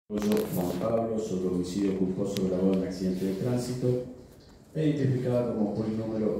Juan Pablo sobre homicidio culposo grabado en accidente de tránsito e identificada como juez número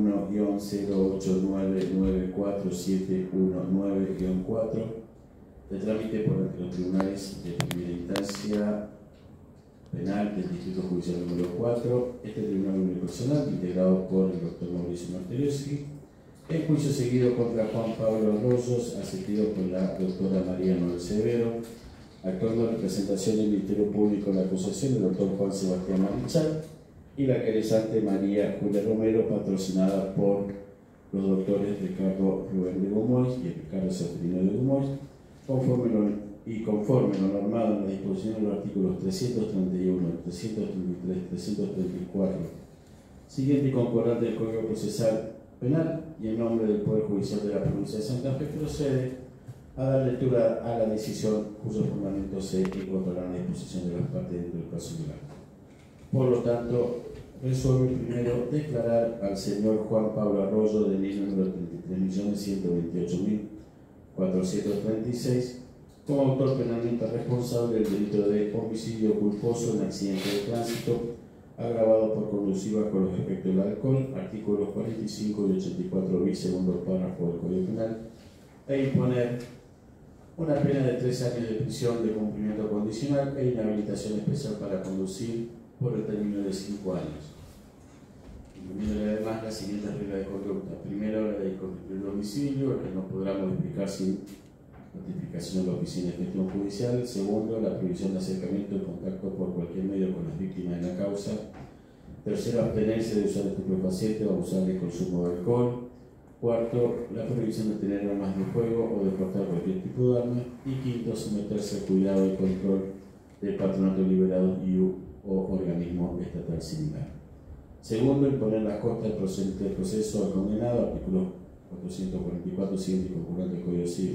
21-08994719-4 de trámite por los tribunales de primera instancia penal del Distrito Judicial número 4, este tribunal unipersonal integrado por el doctor Mauricio Martelowski, en juicio seguido contra Juan Pablo Arroyos, asistido por la doctora María Noel Severo, actuando en representación del Ministerio Público en la acusación del doctor Juan Sebastián Marichal y la querellante María Julia Romero, patrocinada por los doctores Ricardo Rubén de Gomoy y Ricardo Saturnino de Gomoy, conforme lo normado en la disposición de los artículos 331, 333, 334, siguiente y concordante del Código Procesal Penal, y en nombre del Poder Judicial de la Provincia de Santa Fe procede a dar lectura a la decisión cuyos fundamentos se encontrarán a disposición de las partes dentro del caso legal. Por lo tanto, resuelve primero declarar al señor Juan Pablo Arroyo, de ley número 33.128.436, como autor penalmente responsable del delito de homicidio culposo en accidente de tránsito, agravado por conducir bajo los efectos del alcohol, artículos 45 y 84 bis, segundo párrafo del Código Penal, e imponer una pena de 3 años de prisión de cumplimiento condicional e inhabilitación especial para conducir por el término de 5 años. Incluyéndole además las siguientes reglas de conducta. Primero, la de constituir domicilio, que no podrá modificar sin notificación de la oficina de gestión judicial. Segundo, la prohibición de acercamiento y contacto por cualquier medio con las víctimas de la causa. Tercero, abstenerse de usar estupefacientes o abusar del consumo de alcohol. Cuarto, la prohibición de tener armas de fuego o de portar cualquier tipo de arma. Y quinto, someterse al cuidado y control del patronato liberado y o organismo estatal similar. Segundo, imponer las costas del proceso al condenado, artículo 444, siguiente y concurrente del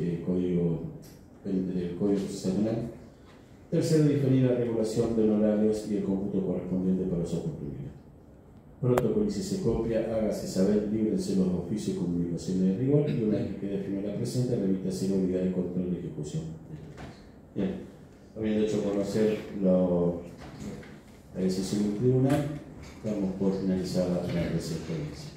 Código Procesal Penal. Tercero, diferir la regulación de honorarios y el cómputo correspondiente para su oportunidad. Protocolícese copia, hágase saber, líbrense los oficios y comunicaciones de rigor, y una vez que quede firme la presente, remítase la unidad de control de ejecución. Bien, habiendo hecho conocer la decisión del tribunal, damos por finalizada la presente audiencia.